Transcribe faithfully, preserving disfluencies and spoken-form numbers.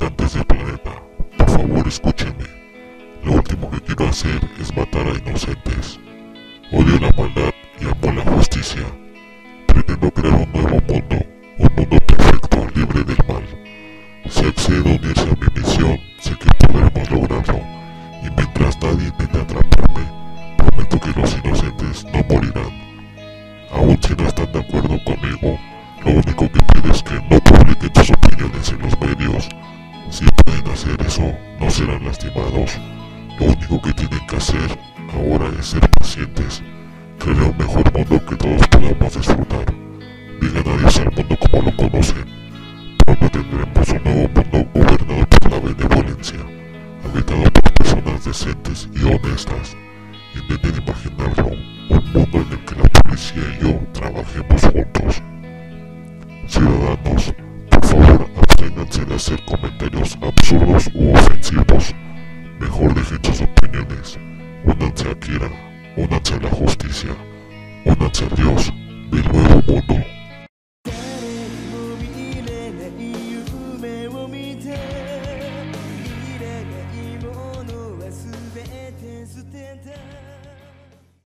habitantes del planeta, por favor escúchenme. Lo último que quiero hacer es matar a inocentes. Odio la maldad y amo la justicia. Pretendo crear un nuevo mundo, un mundo perfecto, libre del mal. Si accedo a unirse a mi misión, sé que podremos lograrlo. Y mientras nadie intente atraparme, prometo que los inocentes no morirán. Aun si no están de acuerdo conmigo, lo único que pido es que no publiquen sus opiniones en los medios. Si pueden hacer eso, no serán lastimados. Lo único que tienen que hacer ahora es ser pacientes. Crear un mejor mundo que todos podamos disfrutar. Digan adiós al mundo como lo conocen. Pronto tendremos un nuevo mundo gobernado por la benevolencia, habitado por personas decentes y honestas. Intenten imaginarlo, un mundo en el que la policía y yo trabajemos juntos. Ciudadanos, por favor absténganse de hacer comentarios absurdos u ofensivos. Mejor dejen sus opiniones. Únanse a Kira, únanse a la justicia, únanse a Dios del nuevo mundo.